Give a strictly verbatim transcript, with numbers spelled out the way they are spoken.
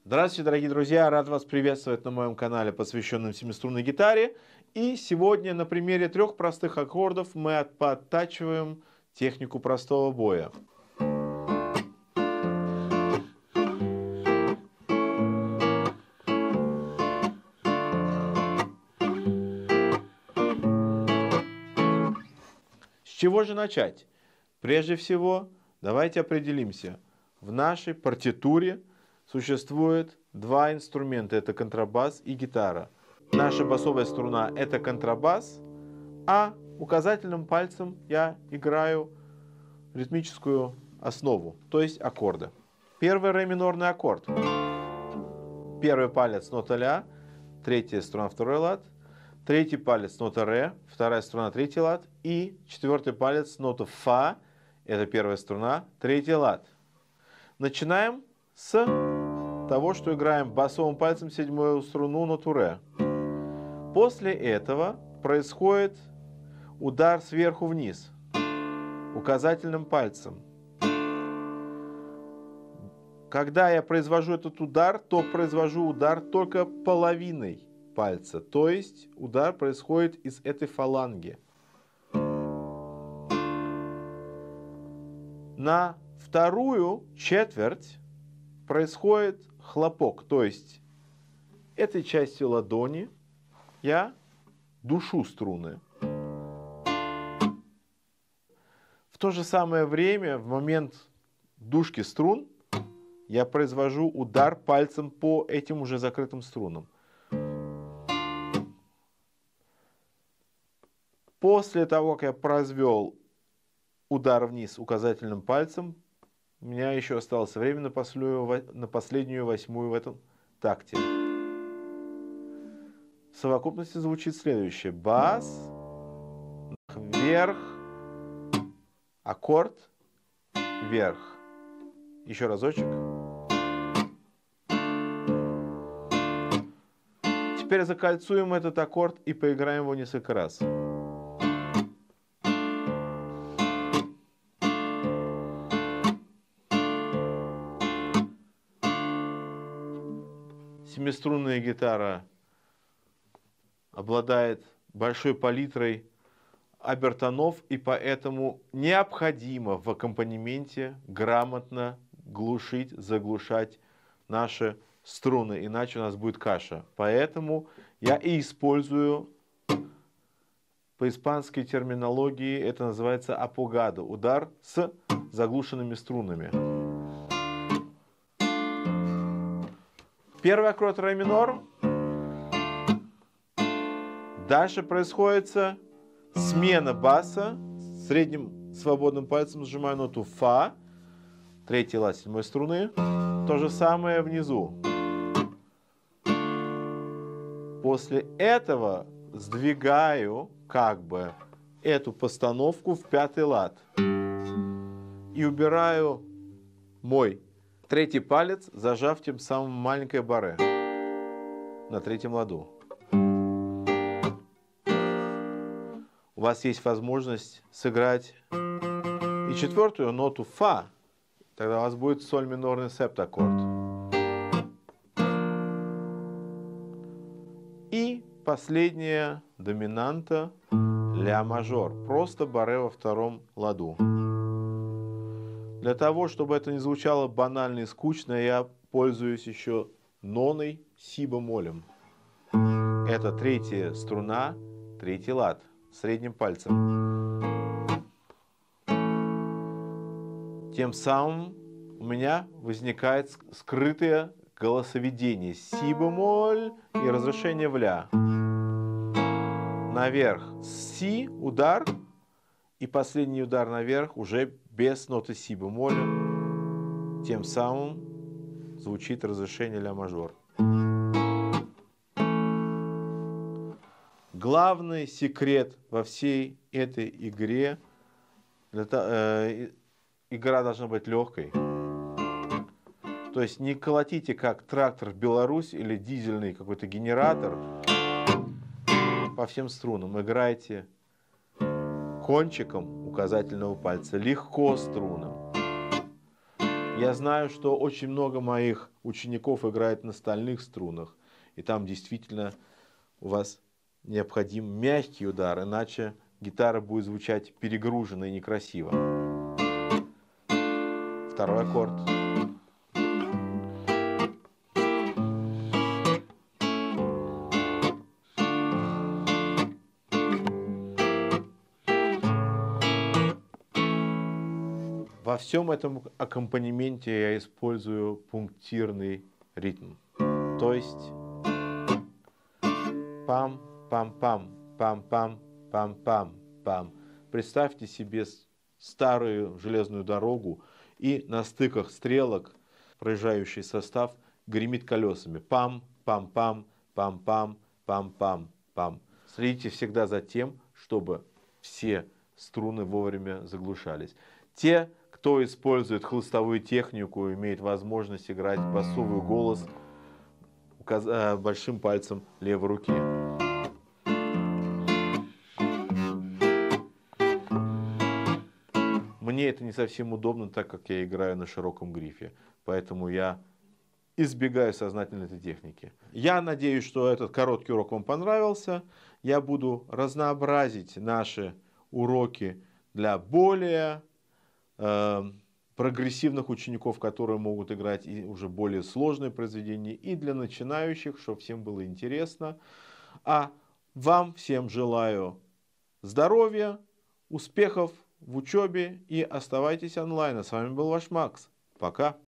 Здравствуйте, дорогие друзья! Рад вас приветствовать на моем канале, посвященном семиструнной гитаре. И сегодня на примере трех простых аккордов мы подтачиваем технику простого боя. С чего же начать? Прежде всего, давайте определимся. В нашей партитуре существует два инструмента. Это контрабас и гитара. Наша басовая струна – это контрабас, а указательным пальцем я играю ритмическую основу, то есть аккорды. Первый ре минорный аккорд. Первый палец нота ля, третья струна второй лад, третий палец нота ре, вторая струна третий лад и четвертый палец нота фа, это первая струна, третий лад. Начинаем с того, что играем басовым пальцем седьмую струну ноту ре. После этого происходит удар сверху вниз указательным пальцем. Когда я произвожу этот удар, то произвожу удар только половиной пальца, то есть удар происходит из этой фаланги. На вторую четверть происходит хлопок, то есть этой частью ладони я душу струны. В то же самое время, в момент душки струн, я произвожу удар пальцем по этим уже закрытым струнам. После того, как я произвел удар вниз указательным пальцем, у меня еще осталось время на последнюю, на последнюю восьмую в этом такте. В совокупности звучит следующее. Бас, вверх, аккорд, вверх. Еще разочек. Теперь закольцуем этот аккорд и поиграем его несколько раз. Семиструнная гитара обладает большой палитрой обертонов, и поэтому необходимо в аккомпанементе грамотно глушить, заглушать наши струны, иначе у нас будет каша. Поэтому я и использую, по испанской терминологии это называется апогадо, удар с заглушенными струнами. Первый аккорд ре минор. Дальше происходит смена баса. Средним свободным пальцем сжимаю ноту фа. Третий лад седьмой струны. То же самое внизу. После этого сдвигаю как бы эту постановку в пятый лад. И убираю мой третий палец, зажав тем самым маленькое баре на третьем ладу. У вас есть возможность сыграть и четвертую ноту фа. Тогда у вас будет соль минорный септаккорд. И последняя доминанта ля мажор. Просто баре во втором ладу. Для того, чтобы это не звучало банально и скучно, я пользуюсь еще ноной си бемолем. Это третья струна, третий лад, средним пальцем. Тем самым у меня возникает скрытое голосоведение си бемоль и разрешение в ля. Наверх си, удар, и последний удар наверх уже без ноты си бемоля. Тем самым звучит разрешение ля мажор. Главный секрет во всей этой игре, для, э, игра должна быть легкой. То есть не колотите как трактор в Беларусь или дизельный какой-то генератор по всем струнам. Играйте кончиком указательного пальца, легко струнам. Я знаю, что очень много моих учеников играет на стальных струнах, и там действительно у вас необходим мягкий удар, иначе гитара будет звучать перегруженно и некрасиво. Второй аккорд. Во всем этом аккомпанементе я использую пунктирный ритм. То есть пам, пам, пам, пам, пам, пам, пам, пам. Представьте себе старую железную дорогу, и на стыках стрелок проезжающий состав гремит колесами. Пам, пам, пам, пам, пам, пам, пам, пам. Следите всегда за тем, чтобы все струны вовремя заглушались. Те, кто использует хлыстовую технику, имеет возможность играть басовый голос большим пальцем левой руки. Мне это не совсем удобно, так как я играю на широком грифе, поэтому я избегаю сознательно этой техники. Я надеюсь, что этот короткий урок вам понравился. Я буду разнообразить наши уроки для более э, прогрессивных учеников, которые могут играть и уже более сложные произведения, и для начинающих, чтобы всем было интересно. А вам всем желаю здоровья, успехов в учебе и оставайтесь онлайн. А с вами был ваш Макс. Пока.